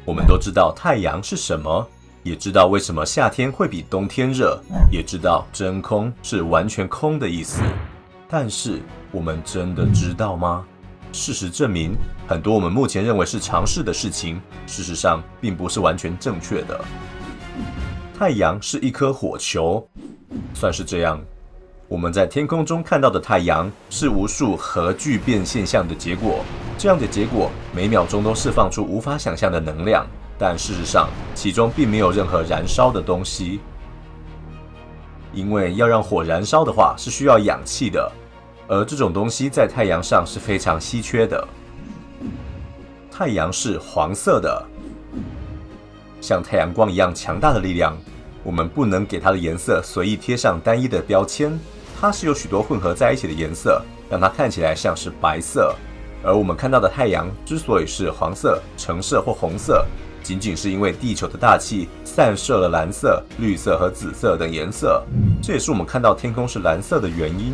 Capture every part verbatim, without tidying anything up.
我们都知道太阳是什么，也知道为什么夏天会比冬天热，也知道真空是完全空的意思。但是我们真的知道吗？事实证明，很多我们目前认为是常识的事情，事实上并不是完全正确的。太阳是一颗火球，算是这样。我们在天空中看到的太阳是无数核聚变现象的结果，这样的结果每秒钟都释放出无法想象的能量，但事实上其中并没有任何燃烧的东西。因为要让火燃烧的话是需要氧气的，而这种东西在太阳上是非常稀缺的。太阳是黄色的，像太阳光一样强大的力量，我们不能给它的颜色随意贴上单一的标签，它是有许多混合在一起的颜色，让它看起来像是白色。而我们看到的太阳之所以是黄色、橙色或红色，仅仅是因为地球的大气散射了蓝色、绿色和紫色等颜色，这也是我们看到天空是蓝色的原因。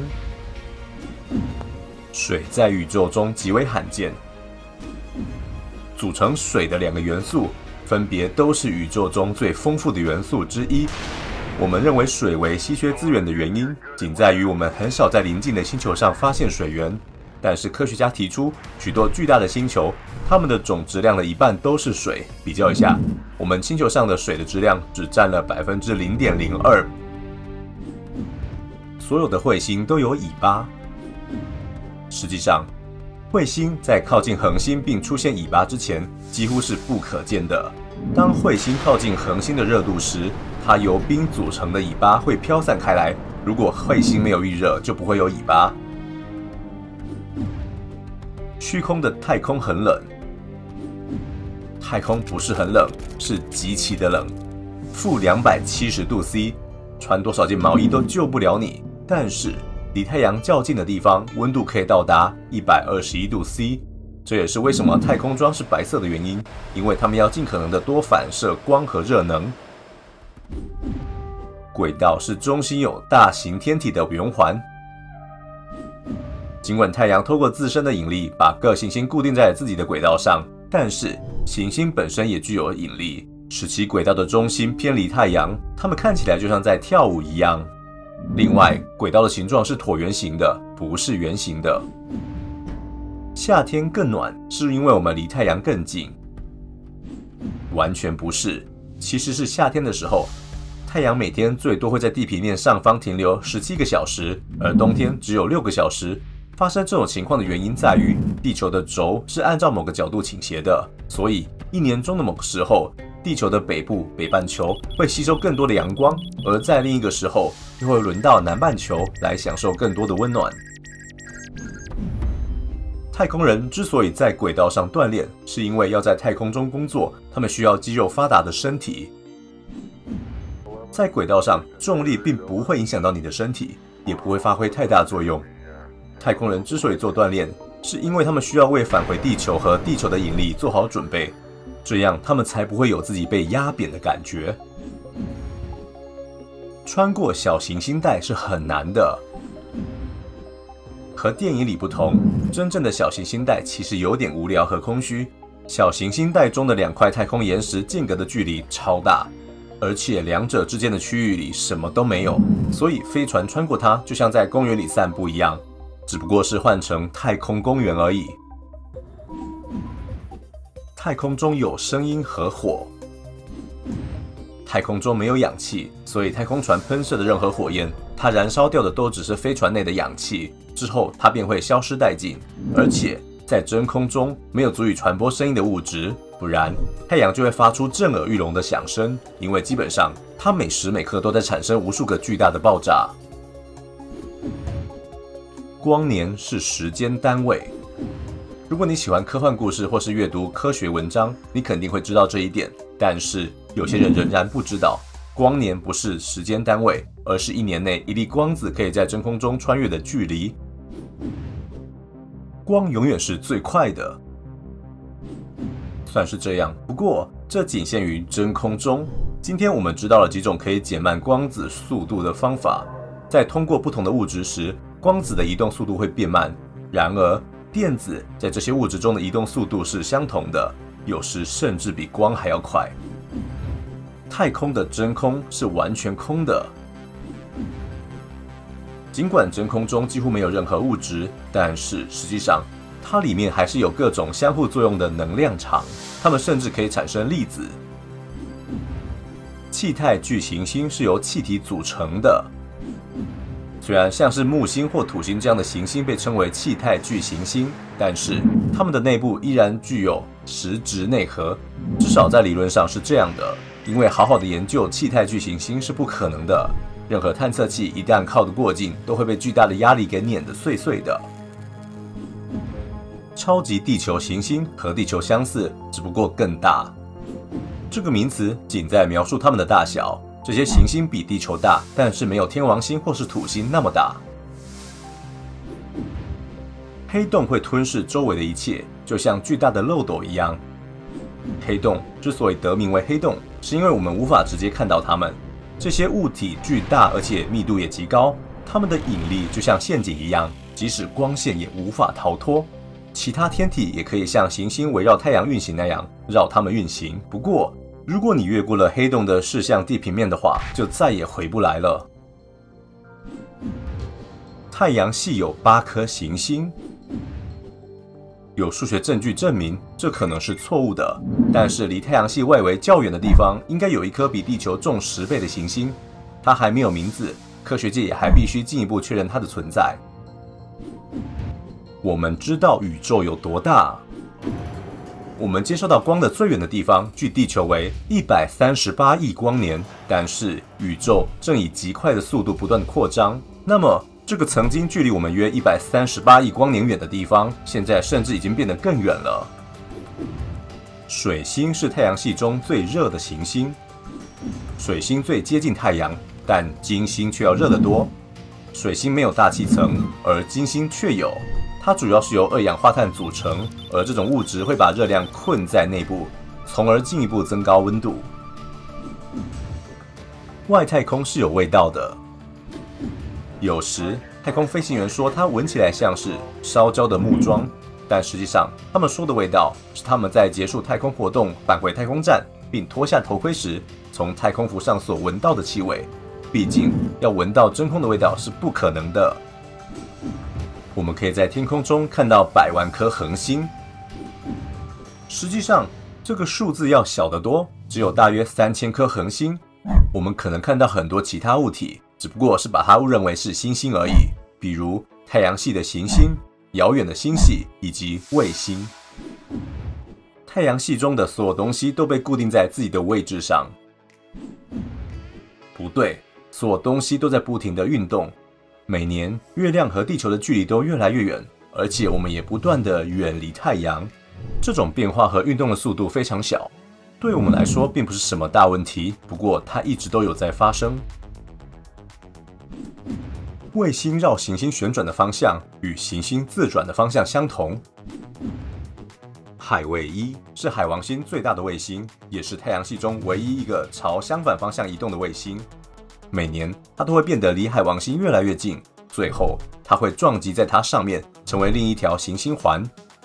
水在宇宙中极为罕见，组成水的两个元素分别都是宇宙中最丰富的元素之一。我们认为水为稀缺资源的原因，仅在于我们很少在邻近的星球上发现水源。但是科学家提出，许多巨大的星球，它们的总质量的一半都是水。比较一下，我们星球上的水的质量只占了 百分之零点零二。所有的彗星都有尾巴。实际上，彗星在靠近恒星并出现尾巴之前，几乎是不可见的。当彗星靠近恒星的热度时，它由冰组成的尾巴会飘散开来。如果彗星没有预热，就不会有尾巴。虚空的太空很冷，太空不是很冷，是极其的冷，负两百七十度 C， 穿多少件毛衣都救不了你。但是离太阳较近的地方，温度可以到达一百二十一度 C， 这也是为什么太空装是白色的原因，因为它们要尽可能的多反射光和热能。轨道是中心有大型天体的圆环。尽管太阳透过自身的引力把各行星固定在自己的轨道上，但是行星本身也具有引力，使其轨道的中心偏离太阳，它们看起来就像在跳舞一样。另外，轨道的形状是椭圆形的，不是圆形的。夏天更暖，是因为我们离太阳更近？完全不是，其实是夏天的时候，太阳每天最多会在地平面上方停留十七个小时，而冬天只有六个小时。发生这种情况的原因在于，地球的轴是按照某个角度倾斜的，所以一年中的某个时候，地球的北部北半球会吸收更多的阳光，而在另一个时候又会轮到南半球来享受更多的温暖。太空人之所以在轨道上锻炼，是因为要在太空中工作，他们需要肌肉发达的身体。在轨道上，重力并不会影响到你的身体，也不会发挥太大作用。太空人之所以做锻炼，是因为他们需要为返回地球和地球的引力做好准备，这样他们才不会有自己被压扁的感觉。穿过小行星带是很难的，和电影里不同，真正的小行星带其实有点无聊和空虚。小行星带中的两块太空岩石间隔的距离超大，而且两者之间的区域里什么都没有，所以飞船穿过它就像在公园里散步一样，只不过是换成太空公园而已。太空中有声音和火。太空中没有氧气，所以太空船喷射的任何火焰，它燃烧掉的都只是飞船内的氧气，之后它便会消失殆尽。而且在真空中没有足以传播声音的物质，不然太阳就会发出震耳欲聋的响声，因为基本上它每时每刻都在产生无数个巨大的爆炸。光年是时间单位。如果你喜欢科幻故事或是阅读科学文章，你肯定会知道这一点。但是有些人仍然不知道，光年不是时间单位，而是一年内一粒光子可以在真空中穿越的距离。光永远是最快的，算是这样。不过这仅限于真空中。今天我们知道了几种可以减慢光子速度的方法。在通过不同的物质时，光子的移动速度会变慢。然而电子在这些物质中的移动速度是相同的， 有时甚至比光还要快。太空的真空是完全空的。尽管真空中几乎没有任何物质，但是实际上它里面还是有各种相互作用的能量场，它们甚至可以产生粒子。气态巨行星是由气体组成的。虽然像是木星或土星这样的行星被称为气态巨行星，但是它们的内部依然具有实质内核，至少在理论上是这样的。因为好好的研究气态巨行星是不可能的，任何探测器一旦靠得过近，都会被巨大的压力给碾得碎碎的。超级地球行星和地球相似，只不过更大。这个名词仅在描述它们的大小。这些行星比地球大，但是没有天王星或是土星那么大。黑洞会吞噬周围的一切，就像巨大的漏斗一样。黑洞之所以得名为黑洞，是因为我们无法直接看到它们。这些物体巨大，而且密度也极高，它们的引力就像陷阱一样，即使光线也无法逃脱。其他天体也可以像行星围绕太阳运行那样绕它们运行，不过如果你越过了黑洞的视向地平面的话，就再也回不来了。太阳系有八颗行星，有数学证据证明这可能是错误的，但是离太阳系外围较远的地方，应该有一颗比地球重十倍的行星，它还没有名字，科学界也还必须进一步确认它的存在。我们知道宇宙有多大。我们接收到光的最远的地方，距地球为一百三十八亿光年，但是宇宙正以极快的速度不断扩张。那么，这个曾经距离我们约一百三十八亿光年远的地方，现在甚至已经变得更远了。水星是太阳系中最热的行星，水星最接近太阳，但金星却要热得多。水星没有大气层，而金星却有。它主要是由二氧化碳组成，而这种物质会把热量困在内部，从而进一步增高温度。外太空是有味道的，有时太空飞行员说它闻起来像是烧焦的木桩，但实际上他们说的味道是他们在结束太空活动返回太空站并脱下头盔时，从太空服上所闻到的气味。毕竟要闻到真空的味道是不可能的。我们可以在天空中看到百万颗恒星，实际上这个数字要小得多，只有大约三千颗恒星。我们可能看到很多其他物体，只不过是把它误认为是星星而已，比如太阳系的行星、遥远的星系以及卫星。太阳系中的所有东西都被固定在自己的位置上。不对，所有东西都在不停地运动。每年，月亮和地球的距离都越来越远，而且我们也不断地远离太阳。这种变化和运动的速度非常小，对我们来说并不是什么大问题，不过它一直都有在发生。卫星绕行星旋转的方向与行星自转的方向相同。海卫一是海王星最大的卫星，也是太阳系中唯一一个朝相反方向移动的卫星。每年，它都会变得离海王星越来越近，最后它会撞击在它上面，成为另一条行星环。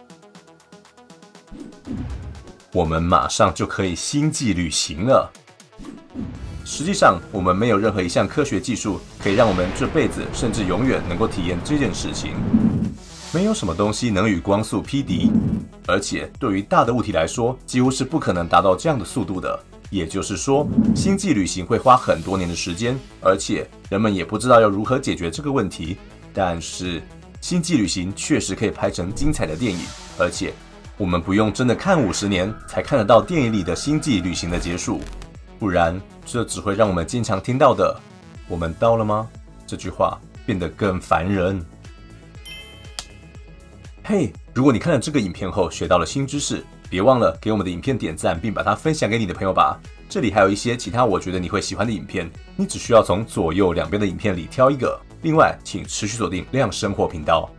我们马上就可以星际旅行了。实际上，我们没有任何一项科学技术可以让我们这辈子甚至永远能够体验这件事情。没有什么东西能与光速匹敌，而且对于大的物体来说，几乎是不可能达到这样的速度的。也就是说，星际旅行会花很多年的时间，而且人们也不知道要如何解决这个问题。但是，星际旅行确实可以拍成精彩的电影，而且我们不用真的看五十年才看得到电影里的星际旅行的结束，不然这只会让我们经常听到的“我们到了吗”这句话变得更烦人。嘿，如果你看了这个影片后学到了新知识，别忘了给我们的影片点赞，并把它分享给你的朋友吧。这里还有一些其他我觉得你会喜欢的影片，你只需要从左右两边的影片里挑一个。另外，请持续锁定亮生活频道。